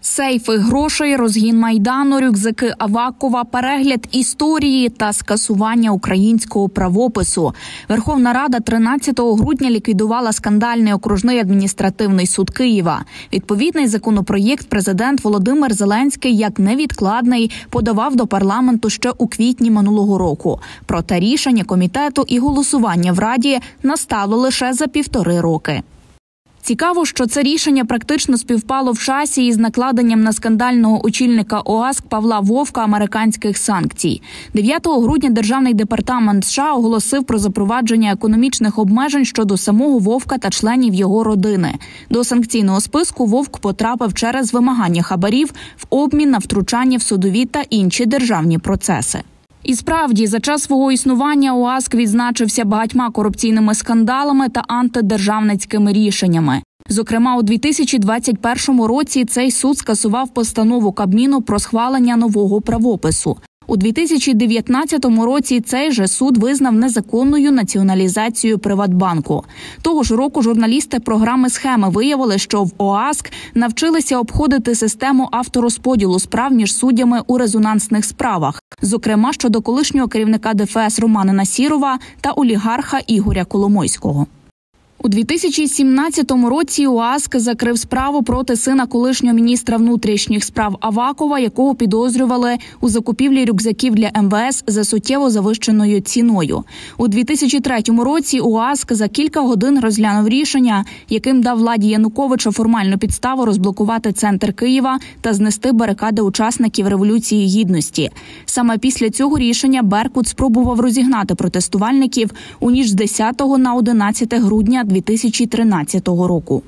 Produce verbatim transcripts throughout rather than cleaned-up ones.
Сейфи грошей, розгін Майдану, рюкзаки Авакова, перегляд історії та скасування українського правопису. Верховна Рада тринадцятого грудня ліквідувала скандальний окружний адміністративний суд Києва. Відповідний законопроєкт президент Володимир Зеленський як невідкладний подавав до парламенту ще у квітні минулого року. Проте рішення комітету і голосування в Раді настало лише за півтори роки. Цікаво, що це рішення практично співпало в часі із накладенням на скандального очільника ОАСК Павла Вовка американських санкцій. дев'ятого грудня Державний департамент США оголосив про запровадження економічних обмежень щодо самого Вовка та членів його родини. До санкційного списку Вовк потрапив через вимагання хабарів в обмін на втручання в судові та інші державні процеси. І справді, за час свого існування ОАСК відзначився багатьма корупційними скандалами та антидержавницькими рішеннями. Зокрема, у дві тисячі двадцять першому році цей суд скасував постанову Кабміну про схвалення нового правопису. У дві тисячі дев'ятнадцятому році цей же суд визнав незаконною націоналізацію Приватбанку. Того ж року журналісти програми «Схеми» виявили, що в ОАСК навчилися обходити систему авторозподілу справ між суддями у резонансних справах, зокрема щодо колишнього керівника ДФС Романа Насірова та олігарха Ігоря Коломойського. У дві тисячі сімнадцятому році ОАСК закрив справу проти сина колишнього міністра внутрішніх справ Авакова, якого підозрювали у закупівлі рюкзаків для ем ве ес за суттєво завищеною ціною. У дві тисячі третьому році ОАСК за кілька годин розглянув рішення, яким дав владі Януковича формальну підставу розблокувати центр Києва та знести барикади учасників Революції Гідності. Саме після цього рішення Беркут спробував розігнати протестувальників у ніч з десятого на одинадцяте грудня дві тисячі тринадцятого року.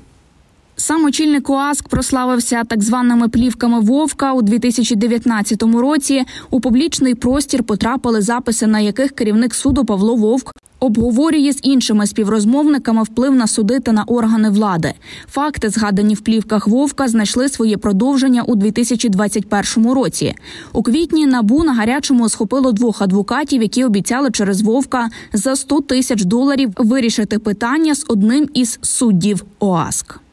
Сам очільник ОАСК прославився так званими плівками Вовка. У дві тисячі дев'ятнадцятому році у публічний простір потрапили записи, на яких керівник суду Павло Вовк обговорює з іншими співрозмовниками вплив на суди та на органи влади. Факти, згадані в плівках Вовка, знайшли своє продовження у дві тисячі двадцять першому році. У квітні НАБУ на гарячому схопило двох адвокатів, які обіцяли через Вовка за сто тисяч доларів вирішити питання з одним із суддів ОАСК.